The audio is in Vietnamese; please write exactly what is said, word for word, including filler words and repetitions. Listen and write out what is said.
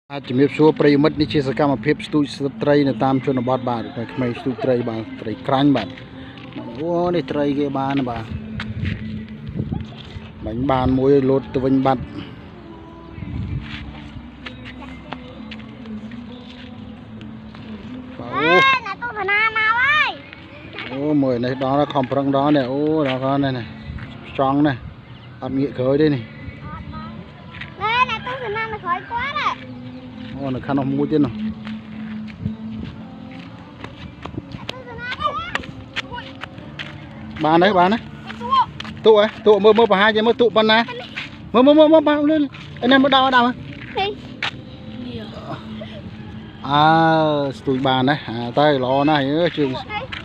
อาจจะมีชัวปริมัดนี่เชื่อสกรรมเพียบสตูสตรีในตามชนบทบาทไม่สตูตรีบางตรีครั้งบาทโอ้นี่ตรีเกบานบาบังบานมวยรถตัวบังบัดโอ้โอ้มวยในđó là không prang đó này ô đó con này này strong này ăn nghĩa khởi đây này ô nó khăn nó mua tiền nào bàn đấy bàn đấy tụ ấy tụ mơ mơ bà hai chứ mơ tụ bàn na mơ mơ mơ mơ bàn lên anh em mơ đau đau à tụi bàn đấy à tay lò này trường